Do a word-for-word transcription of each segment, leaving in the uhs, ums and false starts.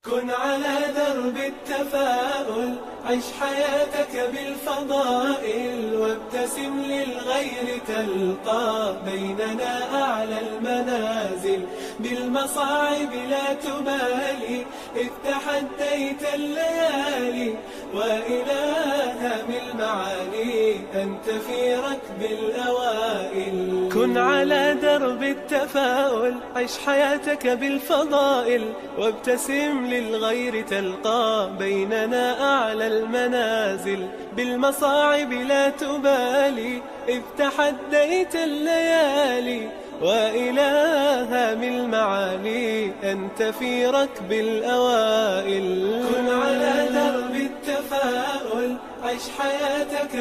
كن على درب التفاؤل، عش حياتك بالفضائل، وابتسم للغير تلقى بيننا أعلى المنازل. بالمصاعب لا تبالي، إذ تحديت الليالي، وإلى هام المعالي أنت في ركب الأوائل. كن على درب التفاؤل، عش حياتك بالفضائل، وابتسم للغير تلقى بيننا أعلى المنازل. بالمصاعب لا تبالي، إذ تحديت الليالي، وإلى هام المعالي أنت في ركب الأوائل. كن على درب التفاؤل، عش حياتك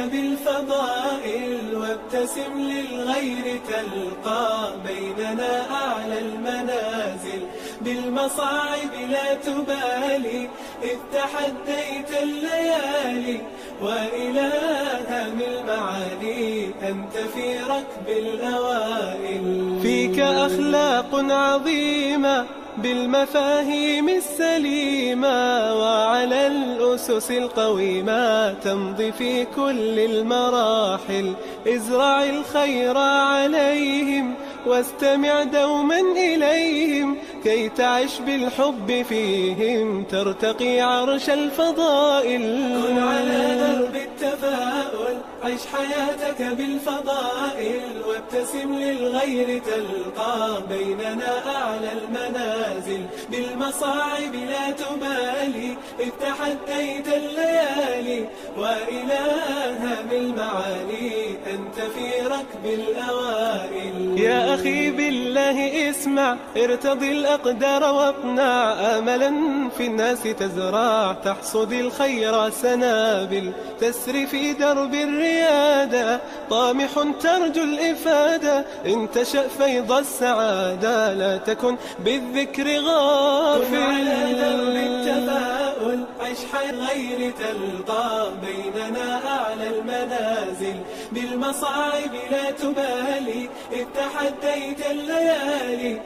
بالفضائل، وابتسم للغير تلقى بيننا أعلى المنازل. بالمصاعب لا تبالي، إذ تحديت الليالي، وإلى هام المعالي أنت في ركب الأوائل. فيك أخلاق عظيمة بالمفاهيم السليمة، وعلى الأسس القويمة تمضي في كل المراحل. ازرع الخير عليهم، واستمع دوما إليهم، كي تعش بالحب فيهم ترتقي عرش الفضائل. كن على درب التفاؤل، عش حياتك بالفضائل، وابتسم للغير تلقى بيننا أعلى المنازل. بالمصاعب لا تبالي، إذ تحديت الليالي، وإلى هام المعالي أنت في ركب الأوائل. يا أخي بالله اسمع، ارتضي الأقدار واقنع، آملا في الناس تزرع، تحصد الخير سنابل. تسري في درب الريادة، طامح ترجو الإفادة، إن تشأ فيض السعادة لا تكن بالذكر غافل. كن على درب التفاؤل، عش حي الغير تلقى بيننا أعلى المنازل. بالمصاعب لا تبالي، إذ تحديت الليالي،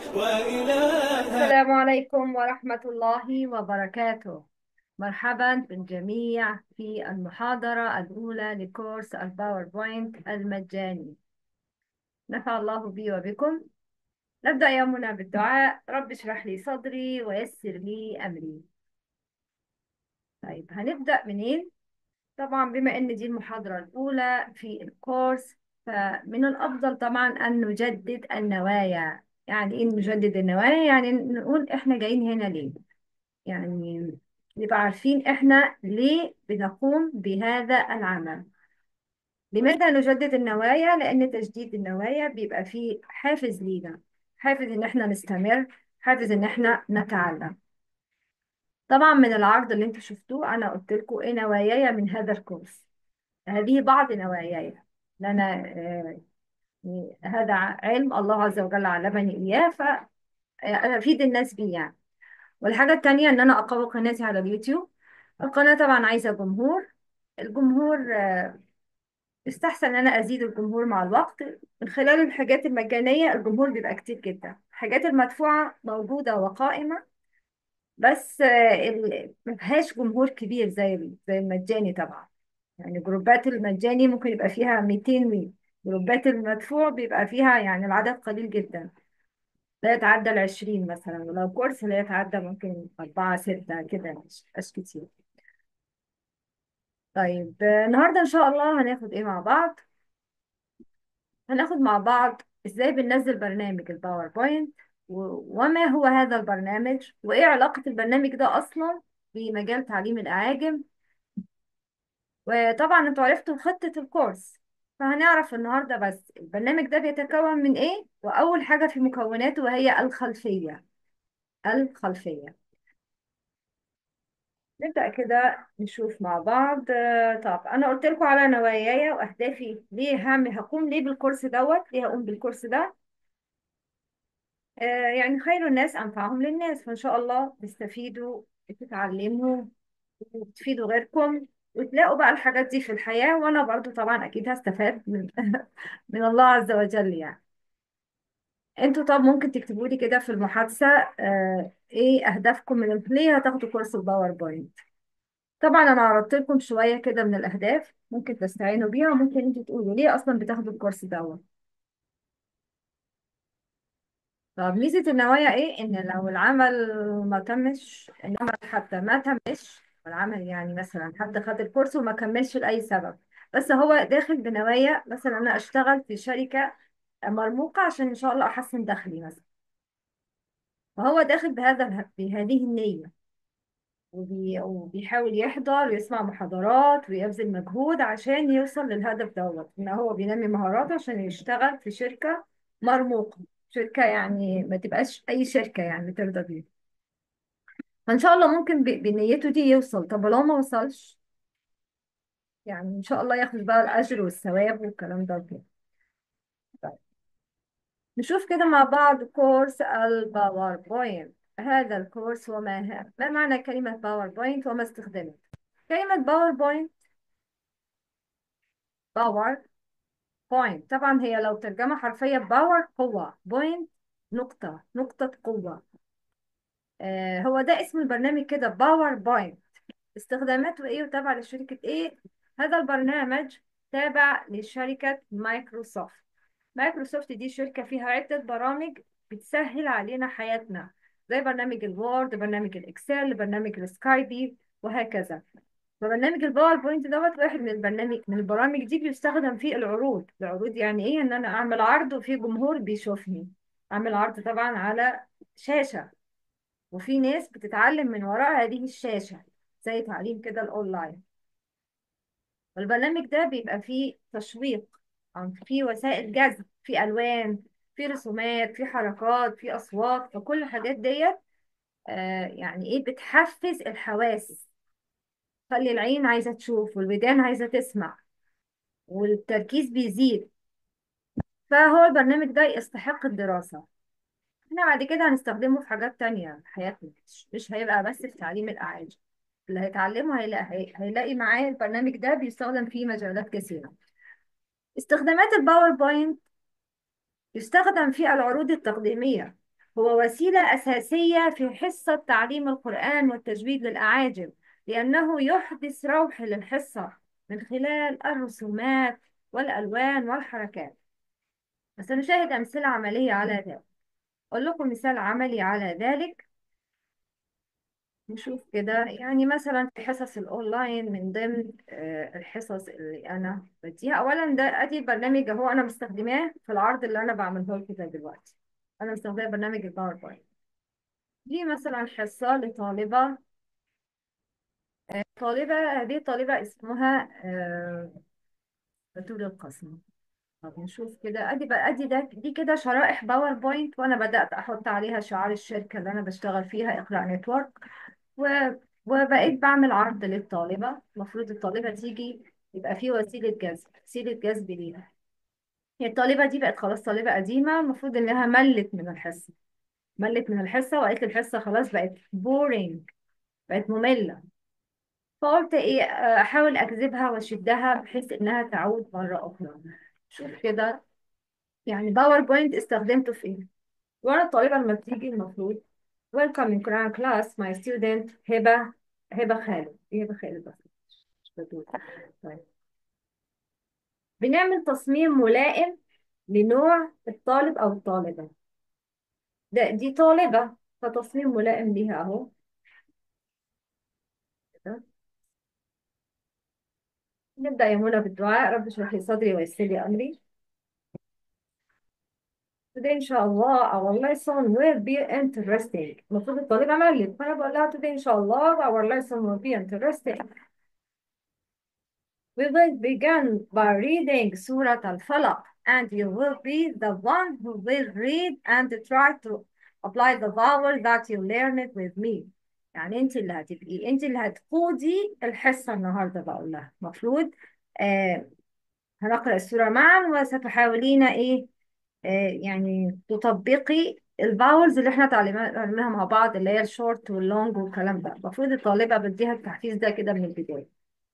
وإلى السلام عليكم ورحمة الله وبركاته. مرحبا بالجميع في المحاضرة الأولى لكورس الباوربوينت المجاني. نفع الله بي وبكم. نبدأ يومنا بالدعاء. رب اشرح لي صدري ويسر لي أمري. طيب، هنبدأ منين؟ طبعا بما أن دي المحاضرة الأولى في الكورس، فمن الأفضل طبعا أن نجدد النوايا. يعني إيه نجدد النوايا؟ يعني نقول إحنا جايين هنا ليه، يعني نبقى عارفين احنا ليه بنقوم بهذا العمل. لماذا نجدد النوايا؟ لأن تجديد النوايا بيبقى فيه حافز لينا، حافز ان احنا نستمر، حافز ان احنا نتعلم. طبعا من العرض اللي انتوا شفتوه انا قلت لكم ايه نواياي من هذا الكورس. هذه بعض نواياي لنا. آه، هذا علم الله عز وجل علمني اياه، فانا افيد الناس بيه يعني. والحاجة التانية إن أنا أقوي قناتي على اليوتيوب. القناة طبعا عايزة جمهور. الجمهور آه، يستحسن إن أنا أزيد الجمهور مع الوقت. من خلال الحاجات المجانية الجمهور بيبقى كتير جدا. الحاجات المدفوعة موجودة وقائمة، بس آه، ال- مفيهاش جمهور كبير زي زي المجاني طبعا. يعني جروبات المجاني ممكن يبقى فيها مئتين وي، جروبات المدفوع بيبقى فيها يعني العدد قليل جدا، لا يتعدى العشرين مثلا، ولو كورس لا يتعدى ممكن أربعة ستة كده، مش مش كتير. طيب آه، النهاردة إن شاء الله هناخد إيه مع بعض؟ هناخد مع بعض إزاي بننزل برنامج الباوربوينت، و- وما هو هذا البرنامج، وإيه علاقة البرنامج ده أصلا بمجال تعليم الأعاجم. وطبعا انتوا عرفتوا خطة الكورس، فهنعرف النهاردة بس البرنامج ده بيتكون من إيه، وأول حاجة في مكوناته وهي الخلفية. الخلفية. نبدأ كده نشوف مع بعض. آه، طب أنا قلت لكم على نواياي وأهدافي، ليه هعمل هقوم ليه بالكورس دوت ليه هقوم بالكورس ده. آه، يعني خير الناس أنفعهم للناس، فإن شاء الله تستفيدوا، تتعلموا، وتفيدوا غيركم، وتلاقوا بقى الحاجات دي في الحياة. وأنا برضو طبعا أكيد هستفاد من من الله عز وجل يعني. انتوا طب ممكن تكتبوا لي كده في المحادثة آه ايه اهدافكم من ال- ليه هتاخدوا كورس الباوربوينت. طبعا انا عرضت لكم شوية كده من الاهداف، ممكن تستعينوا بيها، وممكن انتوا تقولوا ليه اصلا بتاخدوا الكورس دوت. طب ميزة النوايا ايه؟ ان لو العمل ما تمش، العمل حتى ما تمش العمل، يعني مثلا حد خد الكورس وما كملش لأي سبب، بس هو داخل بنوايا مثلا انا اشتغل في شركة مرموقة عشان ان شاء الله احسن دخلي مثلا، فهو داخل بهذا بهذه النية، وبي... وبيحاول يحضر ويسمع محاضرات ويبذل مجهود عشان يوصل للهدف دوت، ان هو بينمي مهاراته عشان يشتغل في شركة مرموقة، شركة يعني ما تبقاش اي شركة يعني ترضى بيه. فان شاء الله ممكن ب... بنيته دي يوصل. طب لو ما وصلش، يعني ان شاء الله ياخد بقى الاجر والثواب والكلام ده كده. طيب نشوف كده مع بعض كورس الباوربوينت. هذا الكورس وما هي. ما معنى كلمة باوربوينت وما استخدامه؟ كلمة باوربوينت، باور بوينت، طبعا هي لو ترجمة حرفية باور قوة، بوينت نقطة، نقطة قوة. آه هو ده اسم البرنامج كده، باور بوينت. استخداماته ايه وتابع لشركة ايه؟ هذا البرنامج تابع لشركة مايكروسوفت. مايكروسوفت دي شركة فيها عدة برامج بتسهل علينا حياتنا، زي برنامج الوورد، برنامج الاكسل، برنامج السكايبي، وهكذا. فبرنامج الباوربوينت دوت واحد من البرنامج من البرامج دي، بيستخدم في العروض. العروض يعني ايه؟ ان انا اعمل عرض وفي جمهور بيشوفني، اعمل عرض طبعا على شاشة، وفي ناس بتتعلم من وراء هذه الشاشة، زي تعليم كده الاونلاين. والبرنامج ده بيبقى فيه تشويق، أو فيه وسائل جذب، فيه الوان، فيه رسومات، فيه حركات، فيه اصوات، فكل الحاجات ديت آه يعني ايه؟ بتحفز الحواس، خلي العين عايزة تشوف والودان عايزة تسمع والتركيز بيزيد. فهو البرنامج ده يستحق الدراسة. احنا بعد كده هنستخدمه في حاجات تانية في حياتنا، مش مش هيبقى بس في تعليم الأعاجم. اللي هيتعلمه هيلاقي, هيلاقي معاه البرنامج ده بيستخدم في مجالات كثيرة. استخدامات الباوربوينت: يستخدم في العروض التقديمية، هو وسيلة أساسية في حصة تعليم القرآن والتجويد للأعاجم، لأنه يحدث روح للحصة من خلال الرسومات والألوان والحركات. وسنشاهد أمثلة عملية على ذلك. أقول لكم مثال عملي على ذلك. نشوف كده، يعني مثلا في حصص الأونلاين، من ضمن آه، الحصص اللي أنا بديها، أولا ده أدي برنامج أهو أنا مستخدماه في العرض اللي أنا بعمله لكم ده دلوقتي. أنا مستخدمة برنامج الباوربوينت. دي مثلا حصة لطالبة، آه، طالبة هذه طالبة اسمها آه، بتول القاسم. طب نشوف كده، ادي بقى ادي ده دي كده شرائح باوربوينت، وانا بدات احط عليها شعار الشركه اللي انا بشتغل فيها، اقرا نتورك. و... وبقيت بعمل عرض للطالبه. المفروض الطالبه تيجي، يبقى في وسيله جذب، وسيله جذب ليها. هي الطالبه دي بقت خلاص طالبه قديمه، المفروض انها ملت من الحصه، ملت من الحصه وقالت الحصه خلاص بقت بورينج، بقت ممله. فقلت ايه، آه، احاول اجذبها واشدها بحيث انها تعود مره اخرى. شوف كده، يعني باوربوينت استخدمته في ايه؟ وانا الطالبه لما بتيجي المفروض Welcome in Quran class my student هبه، هبه خالد، إيه هبه خالد بس مش بتقول. طيب بنعمل تصميم ملائم لنوع الطالب او الطالبه. ده دي طالبه، فتصميم ملائم ليها اهو كده. نبدا يا منى بالدعاء. رب اشرح لي صدري ويسر لي امري. Today إن شاء الله our lesson will be interesting. المفروض الطالبة ملت، فأنا بقول لها today إن شاء الله our lesson will be interesting. We will begin by reading Surah Al-Falaq, and you will be the one who will read and try to apply the vowel that you learned with me. يعني أنت اللي هتبقي، أنت اللي هتقودي الحصة النهاردة. بقول لها المفروض آه هنقرأ السورة معا، وستحاولين إيه آه، يعني تطبقي الفاولز اللي احنا اتعلمناها مع بعض، اللي هي الشورت واللونج والكلام ده. المفروض الطالبة بديها التحفيز ده كده من البداية.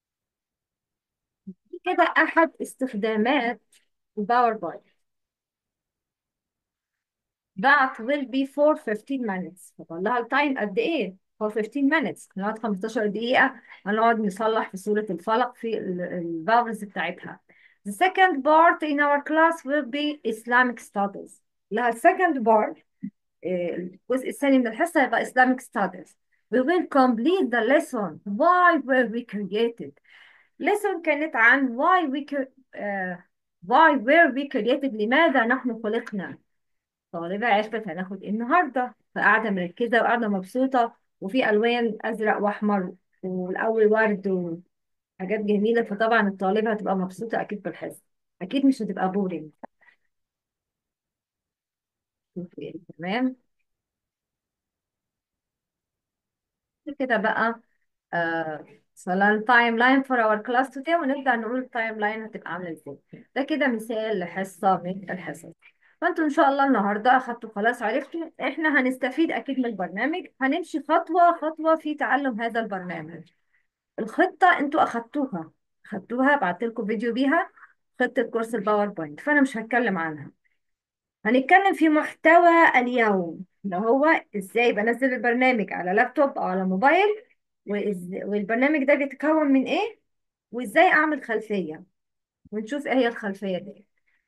دي كده أحد استخدامات الباوربوينت. that will be for fifteen minutes. فطلع التايم قد ايه for fifteen minutes. هنقعد خمستاشر دقيقة هنقعد نصلح في سورة الفلق في الفاولز بتاعتها. The second part in our class will be Islamic studies. لا second part آه، الجزء الثاني من الحصة هيبقى Islamic studies. We will complete the lesson why were we created. lesson كانت عن why we cre- آه، why were we created، لماذا نحن خلقنا. طالبة عرفت هناخد إيه النهاردة، فقاعدة مركزة وقاعدة مبسوطة، وفي ألوان أزرق وأحمر والأول ورد وحاجات جميلة، فطبعا الطالبة هتبقى مبسوطة أكيد بالحصة، أكيد مش هتبقى بورينج. تمام كده بقى. آه صلاة تايم لاين for our class today، ونبدأ نقول التايم لاين هتبقى عاملة ازاي. ده كده مثال لحصة من الحصص. فانتوا ان شاء الله النهارده اخدتوا خلاص، عرفتوا احنا هنستفيد اكيد من البرنامج، هنمشي خطوة خطوة في تعلم هذا البرنامج. الخطة انتوا اخدتوها اخدتوها بعت لكم فيديو بيها، خطة كورس الباوربوينت، فانا مش هتكلم عنها. هنتكلم في محتوى اليوم اللي هو ازاي بنزل البرنامج على لابتوب او على موبايل، وإز... والبرنامج ده بيتكون من ايه، وازاي اعمل خلفية، ونشوف ايه هي الخلفية دي.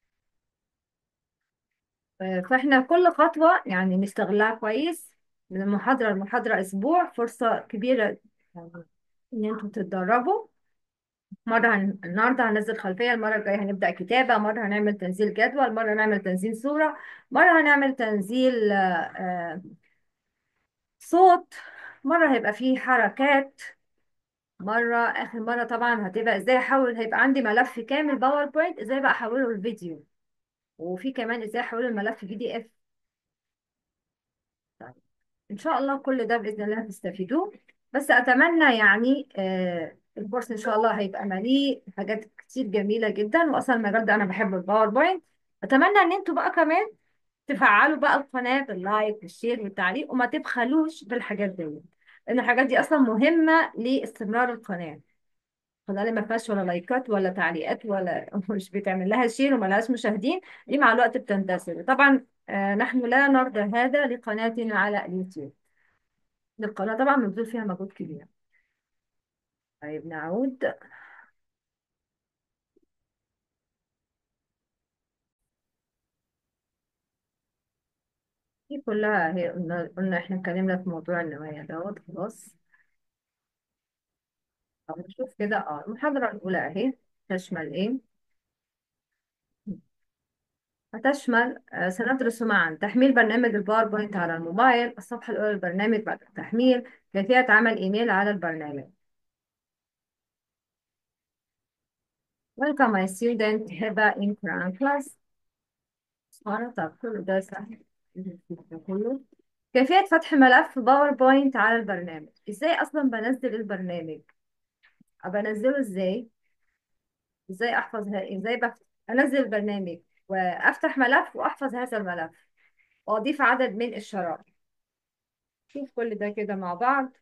آه، فاحنا كل خطوة يعني نستغلها كويس، من المحاضرة لمحاضرة اسبوع فرصة كبيرة يعني ان انتوا تتدربوا. مرة هن... النهاردة هنزل خلفية، المرة الجاية هنبدأ كتابة، مرة هنعمل تنزيل جدول، مرة هنعمل تنزيل صورة، مرة هنعمل تنزيل آه، آه، صوت، مرة هيبقى فيه حركات، مرة آخر مرة طبعا هتبقى ازاي احول، هيبقى عندي ملف كامل باوربوينت ازاي بقى احوله لفيديو، وفي كمان ازاي احوله الملف بي دي اف. طيب ان شاء الله كل ده بإذن الله هتستفيدوه. بس اتمنى يعني آه الكورس ان شاء الله هيبقى مليء حاجات كتير جميلة جدا، واصلا المجال ده انا بحب الباوربوينت. اتمنى ان انتوا بقى كمان تفعلوا بقى القناة باللايك والشير والتعليق، وما تبخلوش بالحاجات دي، لان الحاجات دي اصلا مهمة لاستمرار القناة. القناة اللي ما فيهاش ولا لايكات ولا تعليقات ولا مش بيتعمل لها شير وما لهاش مشاهدين، دي مع الوقت بتندثر طبعا. آه نحن لا نرضى هذا لقناتنا على اليوتيوب. القناة طبعا بنبذل فيها مجهود كبير. طيب نعود. دي كلها هي قلنا, قلنا احنا اتكلمنا في موضوع النوايا دوت خلاص. طب نشوف كده اه المحاضرة الأولى اهي تشمل ايه. هتشمل آه، سندرس معا تحميل برنامج الباوربوينت على الموبايل، الصفحة الأولى للبرنامج بعد التحميل، كيفية عمل إيميل على البرنامج. Welcome my student هبة in Quran class. سبحانه طب كله ده سهل ده كله. كيفية فتح ملف باوربوينت على البرنامج، ازاي اصلا بنزل البرنامج، بنزله ازاي، ازاي احفظها، ازاي بفتح انزل البرنامج وافتح ملف واحفظ هذا الملف واضيف عدد من الشرائح. شوف كل ده كده مع بعض.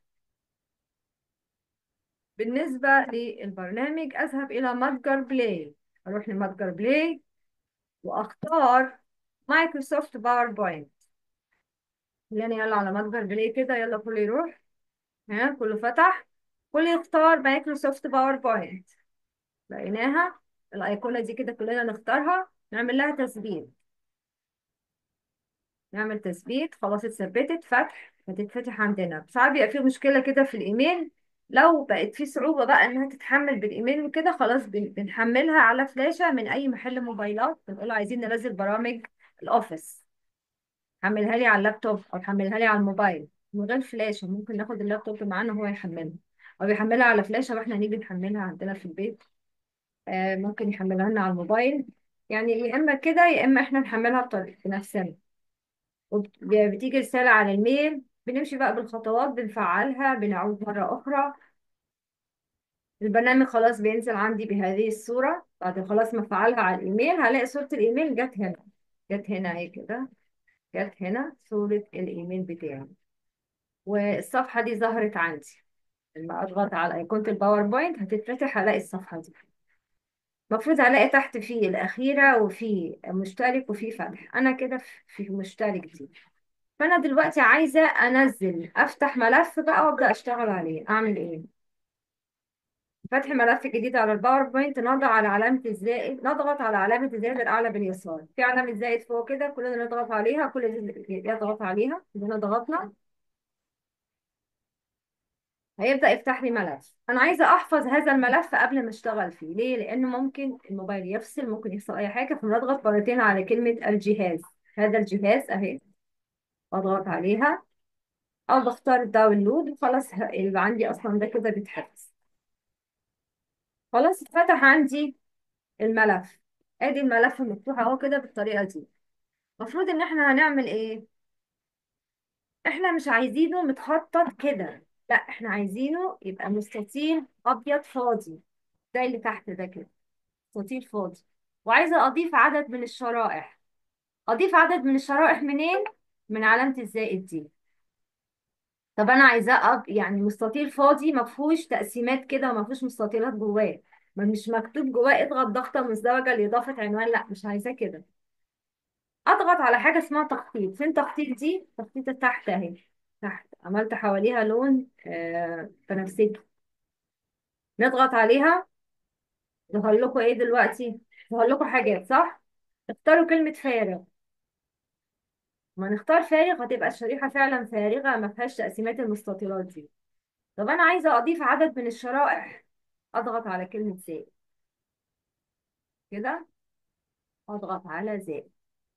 بالنسبة للبرنامج اذهب الى متجر بلاي، اروح لمتجر بلاي واختار مايكروسوفت باوربوينت. يعني يلا على متجر بلاي كده، يلا كله يروح، ها كله فتح، كله يختار مايكروسوفت باوربوينت. لقيناها الايقونة دي كده كلنا نختارها، نعمل لها تثبيت، نعمل تثبيت خلاص اتثبتت فتح، هتتفتح عندنا. ساعات بيبقى في مشكلة كده في الايميل، لو بقت في صعوبة بقى انها تتحمل بالايميل وكده خلاص بن- بنحملها على فلاشة من اي محل موبايلات، بنقول عايزين ننزل برامج الاوفيس، حملها لي على اللابتوب او حملها لي على الموبايل من غير فلاشة، ممكن ناخد اللابتوب معانا وهو يحملها، او يحملها على فلاشة واحنا نيجي نحملها عندنا في البيت. آه ممكن يحملها لنا على الموبايل، يعني يا اما كده يا اما احنا نحملها بطريقة بنفسنا. وبتيجي رسالة على الميل، بنمشي بقى بالخطوات بنفعلها، بنعود مرة أخرى. البرنامج خلاص بينزل عندي بهذه الصورة، بعد خلاص ما فعلها على الإيميل هلاقي صورة الإيميل جت هنا، جت هنا اهي كده، جت هنا صورة الإيميل بتاعي، والصفحة دي ظهرت عندي. لما أضغط على أيقونة الباوربوينت هتتفتح هلاقي الصفحة دي. المفروض هلاقي تحت فيه الأخيرة وفي مشترك وفي فتح. أنا كده في في مشترك دي. فأنا دلوقتي عايزة أنزل أفتح ملف بقى وأبدأ أشتغل عليه. أعمل إيه؟ فتح ملف جديد على الباوربوينت، نضغط على علامة الزائد، نضغط على علامة الزائد الأعلى باليسار، في علامة زائد فوق كده كلنا نضغط عليها، كل دي يضغط عليها، كلنا ضغطنا هيبدأ يفتح لي ملف. أنا عايزة أحفظ هذا الملف قبل ما أشتغل فيه. ليه؟ لأنه ممكن الموبايل يفصل، ممكن يحصل أي حاجة، فبنضغط مرتين على كلمة الجهاز. هذا الجهاز أهي، أضغط عليها أو بختار داونلود وخلاص، ه- اللي عندي أصلا ده كده بيتحفظ. خلاص اتفتح عندي الملف. ادي الملف مفتوح اهو كده بالطريقه دي. المفروض ان احنا هنعمل ايه؟ احنا مش عايزينه متخطط كده، لا احنا عايزينه يبقى مستطيل ابيض فاضي زي اللي تحت ده كده، مستطيل فاضي. وعايزه اضيف عدد من الشرائح. اضيف عدد من الشرائح منين؟ من علامه الزائد دي. طب انا عايزاه أب... يعني مستطيل فاضي ما فيهوش تقسيمات كده وما فيهوش مستطيلات جواه، ما مش مكتوب جواه اضغط ضغطه مزدوجه لاضافه عنوان، لا مش عايزاه كده. اضغط على حاجه اسمها تخطيط. فين تخطيط دي؟ تخطيط تحت اهي، تحت عملت حواليها لون آه بنفسجي، نضغط عليها. ظهر لكم ايه دلوقتي؟ ظهر لكم حاجات صح؟ اختاروا كلمه فارغ. ما نختار فارغ هتبقى الشريحه فعلا فارغه ما فيهاش تقسيمات المستطيلات دي. طب انا عايزه اضيف عدد من الشرائح، اضغط على كلمه زائد كده، اضغط على زائد.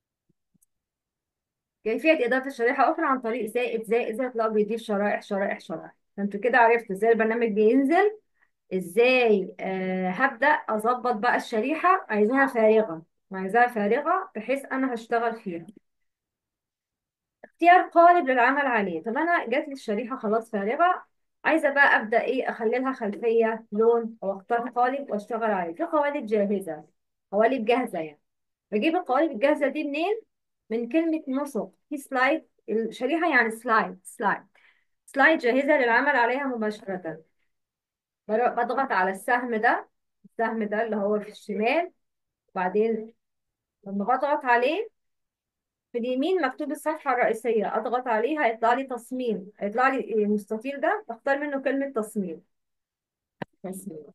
كيفيه اضافه شريحه اخرى عن طريق زائد زائد زائد، لا بيضيف شرائح شرائح شرائح. فانتوا كده عرفتوا ازاي البرنامج بينزل. ازاي آه هبدأ اظبط بقى الشريحة، عايزاها فارغة، عايزاها فارغة بحيث انا هشتغل فيها. اختيار قالب للعمل عليه. طب انا جات لي الشريحة خلاص فارغة، عايزة بقى ابدأ ايه، اخلي لها خلفية لون او اختار قالب واشتغل عليه. في قوالب جاهزة، قوالب جاهزة يعني. بجيب القوالب الجاهزة دي منين؟ من كلمة نسق في سلايد. الشريحة يعني سلايد سلايد سلايد جاهزة للعمل عليها مباشرة. بر- بضغط على السهم ده، السهم ده اللي هو في الشمال. وبعدين لما بضغط عليه في اليمين مكتوب الصفحة الرئيسية، اضغط عليه هيطلع لي تصميم، هيطلع لي المستطيل ده اختار منه كلمة تصميم. تصميم.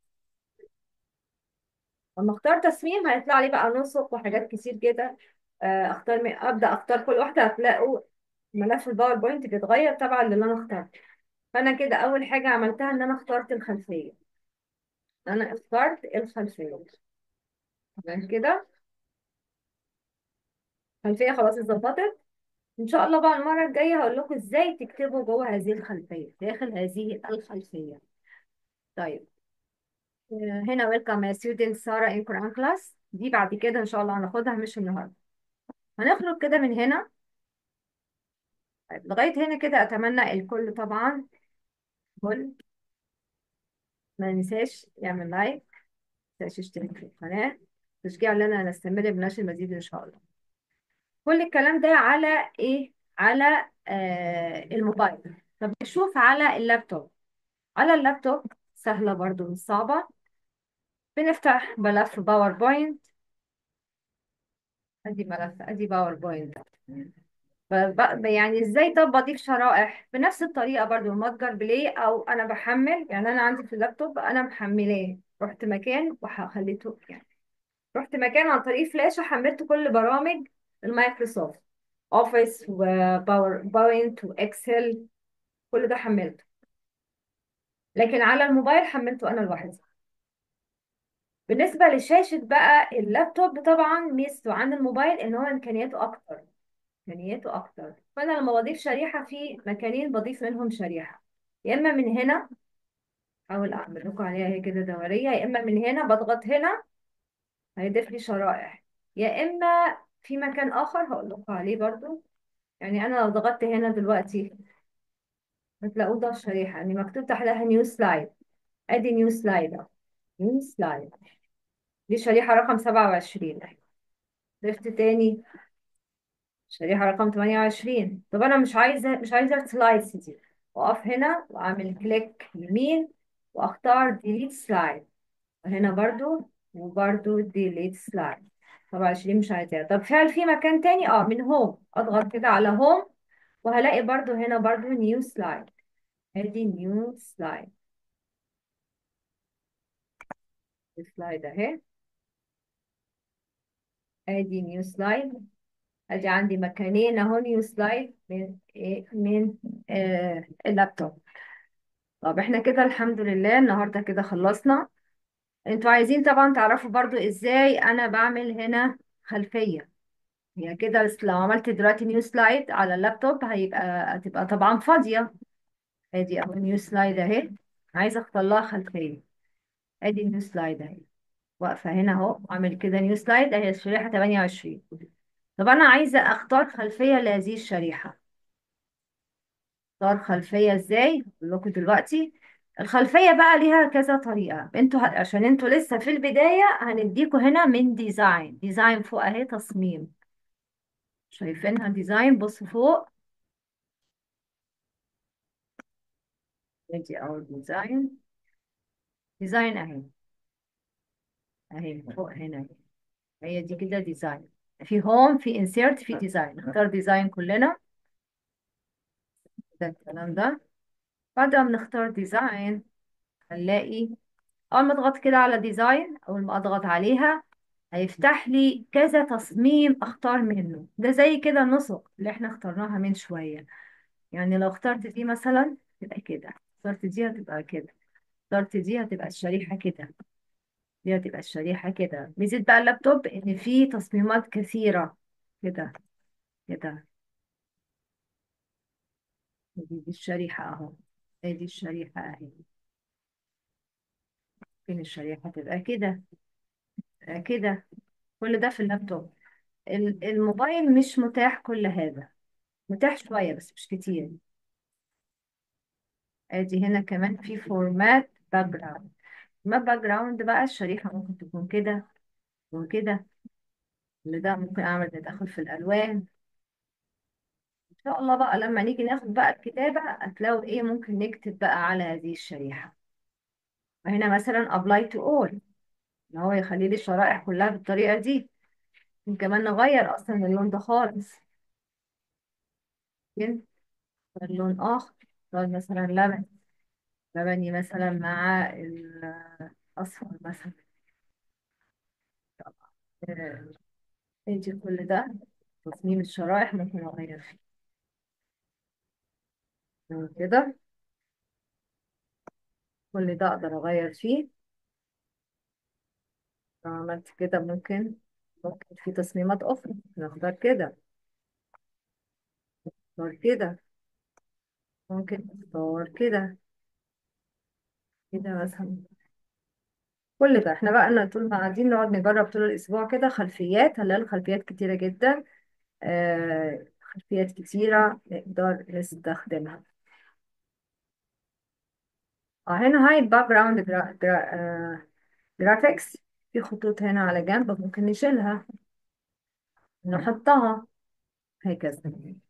لما اختار تصميم هيطلع لي بقى نسق وحاجات كتير كده. آه، اختار من ابدا اختار كل واحدة، هتلاقوا ملف الباوربوينت بيتغير طبعا للي انا اخترته. فانا كده اول حاجة عملتها ان انا اخترت الخلفية، انا اخترت الخلفية. تمام كده، الخلفية خلاص اتظبطت. ان شاء الله بقى المره الجايه هقول لكم ازاي تكتبوا جوه هذه الخلفيه، داخل هذه الخلفيه. طيب آه، هنا ويلكم يا ستودنت ساره ان قران كلاس. دي بعد كده ان شاء الله هناخدها مش النهارده. هنخرج كده من هنا. طيب لغايه هنا كده اتمنى الكل طبعا، كل ما ننساش يعمل لايك، ما تنساش يشترك في القناه، تشجيع لنا نستمر بنشر المزيد ان شاء الله. كل الكلام ده على ايه؟ على آه الموبايل. طب نشوف على اللابتوب. على اللابتوب سهلة برضو مش صعبة. بنفتح ملف باوربوينت. ادي ملف، ادي باوربوينت. ب- ب- يعني ازاي؟ طب بضيف شرائح بنفس الطريقة برضو، متجر بلاي او انا بحمل. يعني انا عندي في اللابتوب انا محملاه، رحت مكان وخليته يعني، رحت مكان عن طريق فلاشة حملت كل برامج المايكروسوفت اوفيس وباوربوينت واكسل، كل ده حملته. لكن على الموبايل حملته انا لوحدي. بالنسبة لشاشة بقى اللابتوب طبعا ميزته عن الموبايل ان هو امكانياته اكتر، امكانياته اكتر. فانا لما بضيف شريحة في مكانين بضيف منهم شريحة، يا اما من هنا، احاول اعمل لكم عليها هي كده دورية، يا اما من هنا بضغط هنا هيضيف لي شرائح، يا اما في مكان اخر هقول لكم عليه برضو. يعني انا لو ضغطت هنا دلوقتي هتلاقوه ده الشريحة يعني مكتوب تحتها نيو سلايد. ادي نيو سلايد اهو، نيو سلايد. دي شريحة رقم سبعة وعشرين. ضفت تاني شريحة رقم ثمانية وعشرين. طب أنا مش عايزة مش عايزة السلايدز دي، وأقف هنا وأعمل كليك يمين وأختار ديليت سلايد. هنا برضو وبرضو ديليت سلايد. طب عشرين مش عايزاها. طب فعل في مكان تاني، اه من هوم اضغط كده على هوم، وهلاقي برضو هنا برضو نيو سلايد. ادي نيو سلايد. سلايد اهي. ادي نيو سلايد. ادي عندي مكانين اهو نيو سلايد من إيه؟ من آه اللابتوب. طب احنا كده الحمد لله النهارده كده خلصنا. انتوا عايزين طبعا تعرفوا برضو ازاي انا بعمل هنا خلفية. هي كده بس لو عملت دلوقتي نيو سلايد على اللابتوب هيبقى هتبقى طبعا فاضية. ادي اهو نيو سلايد اهي. عايزة اختار لها خلفية. ادي نيو سلايد اهي. واقفة هنا اهو واعمل كده نيو سلايد اهي الشريحة ثمانية وعشرين. طب انا عايزة اختار خلفية لهذه الشريحة. اختار خلفية ازاي اقول لكم دلوقتي. الخلفية بقى ليها كذا طريقة. انتوا ه- عشان انتوا لسه في البداية هنديكوا هنا من ديزاين. ديزاين فوق اهي تصميم. شايفينها ديزاين؟ بصوا فوق. ادي اول ديزاين. ديزاين اهي. اهي فوق هنا اهي. هي دي كده ديزاين. في هوم، في انسيرت، في ديزاين. نختار ديزاين كلنا. ده الكلام ده. بعد ما بنختار ديزاين هنلاقي اول ما اضغط كده على ديزاين، اول ما اضغط عليها هيفتح لي كذا تصميم اختار منه. ده زي كده النسق اللي احنا اخترناها من شوية. يعني لو اخترت دي مثلا تبقى كده، اخترت دي هتبقى كده، اخترت دي هتبقى الشريحة كده، دي هتبقى الشريحة كده. ميزة بقى اللابتوب ان فيه تصميمات كثيرة كده كده. دي, دي الشريحة اهو. دي الشريحة اهي. فين الشريحة؟ تبقى كده تبقى كده. كل ده في اللابتوب. ال- الموبايل مش متاح كل هذا. متاح شوية بس مش كتير. ادي هنا كمان في فورمات باك جراوند. فورمات باك جراوند بقى الشريحة ممكن تكون كده وكده. اللي ده ممكن اعمل تدخل في الالوان. ان شاء الله بقى لما نيجي ناخد بقى الكتابة هتلاقوا ايه ممكن نكتب بقى على هذه الشريحة. هنا مثلا apply to all، ان هو يخلي لي الشرائح كلها بالطريقة دي. ممكن كمان نغير اصلا اللون ده خالص. ممكن نختار لون اخر. نختار مثلا لبني. لبني مثلا مع الاصفر مثلا. آه، ادي كل ده تصميم الشرائح ممكن اغير فيه. تمام كده. كل ده اقدر اغير فيه. لو عملت كده ممكن ممكن في تصميمات اخرى نختار كده، نختار كده، ممكن نختار كده كده مثلا. كل ده احنا بقى إن طول ما قاعدين نقعد نجرب طول الاسبوع كده خلفيات. هنلاقي الخلفيات كتيرة جدا. آه خلفيات كتيرة نقدر نستخدمها. اه هنا هاي باك جراوند جرافيكس. في خطوط هنا على جنب ممكن نشيلها نحطها هكذا.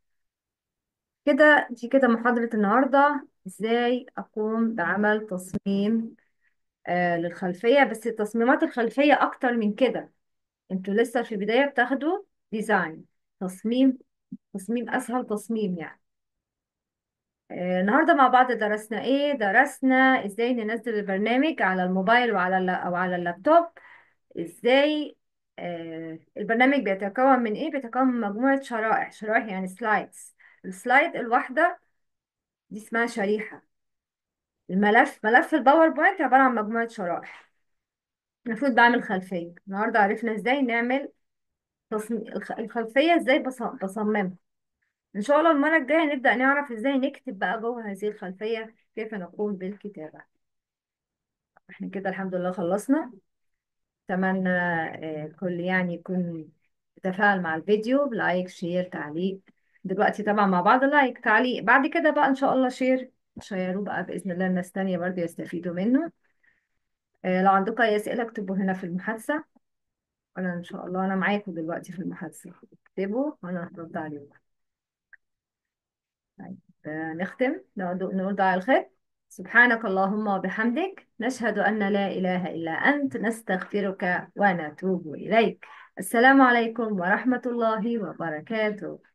كده دي كده محاضرة النهاردة ازاي اقوم بعمل تصميم آه للخلفية. بس تصميمات الخلفية اكتر من كده. انتوا لسه في البداية بتاخدوا ديزاين تصميم. تصميم اسهل تصميم يعني. آه النهاردة مع بعض درسنا ايه؟ درسنا ازاي ننزل البرنامج على الموبايل وعلى الل- او على اللابتوب. ازاي آه البرنامج بيتكون من ايه؟ بيتكون من مجموعة شرائح. شرائح يعني سلايدز. السلايد الواحدة دي اسمها شريحة. الملف ملف الباوربوينت عبارة عن مجموعة شرائح. المفروض بعمل خلفية. النهاردة عرفنا ازاي نعمل تصميم الخ- الخلفية، ازاي بص- بصممها. ان شاء الله المرة الجاية نبدأ نعرف ازاي نكتب بقى جوه هذه الخلفية، كيف نقوم بالكتابة. احنا كده الحمد لله خلصنا. أتمنى آه، الكل يعني يكون يتفاعل مع الفيديو بلايك شير تعليق. دلوقتي طبعا مع بعض لايك تعليق، بعد كده بقى إن شاء الله شير. شيروه بقى بإذن الله الناس تانية برضه يستفيدوا منه. آه، لو عندكم أي أسئلة اكتبوا هنا في المحادثة. أنا إن شاء الله أنا معاكم دلوقتي في المحادثة. اكتبوا وأنا هرد عليكم. طيب آه، نختم نقول نقول دعاء الخير. سبحانك اللهم وبحمدك، نشهد أن لا إله إلا أنت، نستغفرك ونتوب إليك. السلام عليكم ورحمة الله وبركاته.